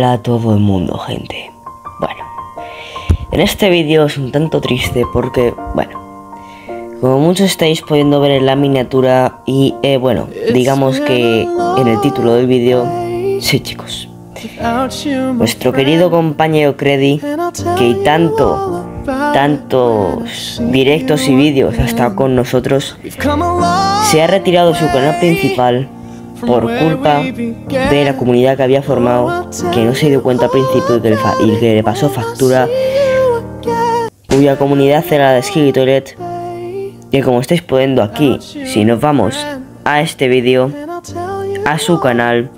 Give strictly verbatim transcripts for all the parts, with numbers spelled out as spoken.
Hola a todo el mundo, gente. Bueno, en este vídeo es un tanto triste porque, bueno, como muchos estáis pudiendo ver en la miniatura y, eh, bueno, digamos que en el título del vídeo, sí chicos, nuestro querido compañero Creddy, que tanto, tantos directos y vídeos ha estado con nosotros, se ha retirado de su canal principal por culpa de la comunidad que había formado, que no se dio cuenta al principio y que le, fa y que le pasó factura, cuya comunidad era la de Skibidi Toilet. Y como estáis poniendo aquí, si nos vamos a este vídeo, a su canal,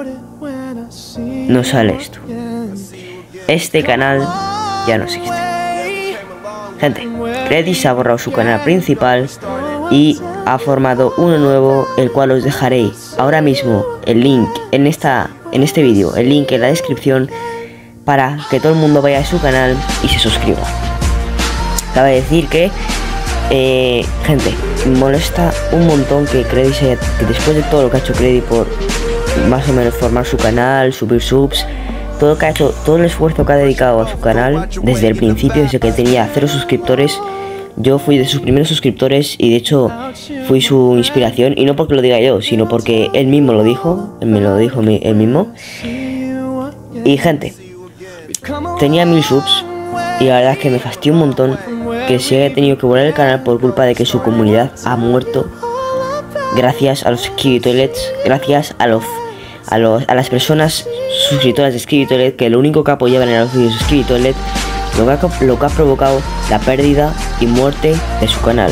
nos sale esto. Este canal ya no existe. Gente, Creddy se ha borrado su canal principal y ha formado uno nuevo, el cual os dejaré ahora mismo el link en esta en este vídeo, el link en la descripción, para que todo el mundo vaya a su canal y se suscriba. Cabe decir que eh, gente, molesta un montón que Creddy se, que después de todo lo que ha hecho Creddy por más o menos formar su canal, subir subs, todo lo que ha hecho, todo el esfuerzo que ha dedicado a su canal desde el principio, desde que tenía cero suscriptores. Yo fui de sus primeros suscriptores y de hecho fui su inspiración, y no porque lo diga yo, sino porque él mismo lo dijo, él me lo dijo él mismo. Y gente, tenía mil subs y la verdad es que me fastidió un montón que se haya tenido que borrar el canal por culpa de que su comunidad ha muerto gracias a los Skibidi Toilets, gracias a los a los a las personas suscriptoras de Skibidi Toilet, que lo único que apoyaban eran los vídeos de Skibidi Toilet, lo que, ha, lo que ha provocado la pérdida y muerte de su canal.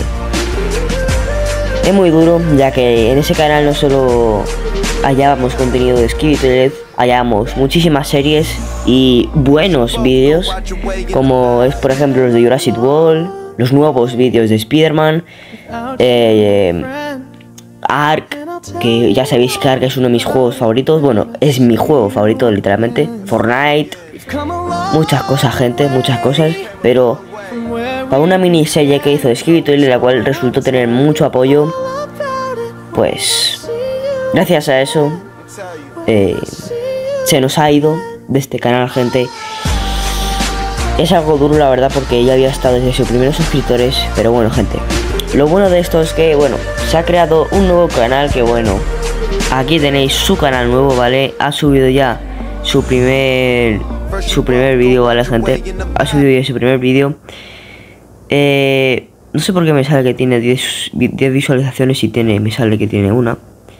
Es muy duro, ya que en ese canal no solo hallábamos contenido de Skibidi Toilet, hallábamos muchísimas series y buenos vídeos, como es por ejemplo los de Jurassic World, los nuevos vídeos de Spider-Man, eh, Ark, que ya sabéis que Ark es uno de mis juegos favoritos, bueno, es mi juego favorito literalmente, Fortnite, muchas cosas, gente, muchas cosas, pero para una miniserie que hizo de Skibidi Toilet, la cual resultó tener mucho apoyo, pues gracias a eso eh, se nos ha ido de este canal, gente. Es algo duro la verdad, porque ella había estado desde sus primeros suscriptores, pero bueno, gente, lo bueno de esto es que, bueno, se ha creado un nuevo canal que, bueno, aquí tenéis su canal nuevo, ¿vale? Ha subido ya su primer su primer vídeo, ¿vale, gente? Ha subido ya su primer vídeo. Eh, no sé por qué me sale que tiene diez visualizaciones y tiene, me sale que tiene una.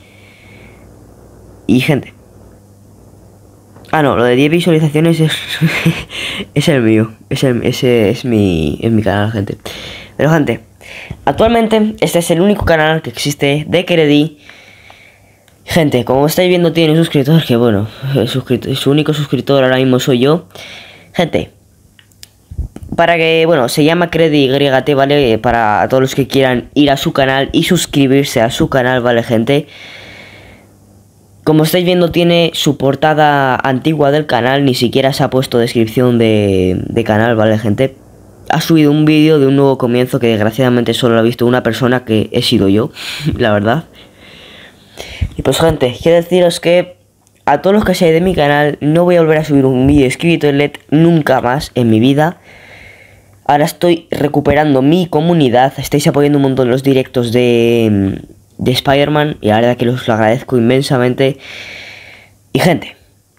Y, gente, ah, no, lo de diez visualizaciones es, es el mío, es el, ese es mi, es mi canal, gente. Pero, gente, actualmente este es el único canal que existe de Creddy. Gente, como estáis viendo, tiene un suscriptor que, bueno, el suscriptor, su único suscriptor ahora mismo soy yo. Gente, para que, bueno, se llama Creddy Y T, ¿vale? Para todos los que quieran ir a su canal y suscribirse a su canal, ¿vale, gente? Como estáis viendo, tiene su portada antigua del canal, ni siquiera se ha puesto descripción de, de canal, ¿vale, gente? Ha subido un vídeo de un nuevo comienzo que desgraciadamente solo lo ha visto una persona, que he sido yo, la verdad. Y pues, gente, quiero deciros que a todos los que seáis de mi canal, no voy a volver a subir un vídeo de Skibidi Toilet nunca más en mi vida. Ahora estoy recuperando mi comunidad, estáis apoyando un montón los directos de, de Spider-Man, y la verdad que os lo agradezco inmensamente. Y, gente,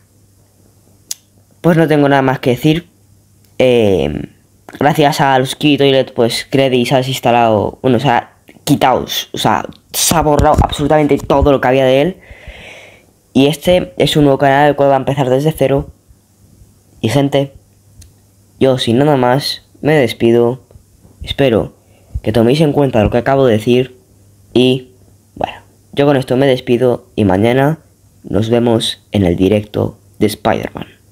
pues no tengo nada más que decir. Eh, gracias a los Skibidi Toilet, pues Creddy se ha desinstalado, bueno, o sea, quitaos, o sea, se ha borrado absolutamente todo lo que había de él. Y este es un nuevo canal, el cual va a empezar desde cero. Y, gente, yo sin nada más me despido. Espero que toméis en cuenta lo que acabo de decir. Y bueno, yo con esto me despido y mañana nos vemos en el directo de Spider-Man.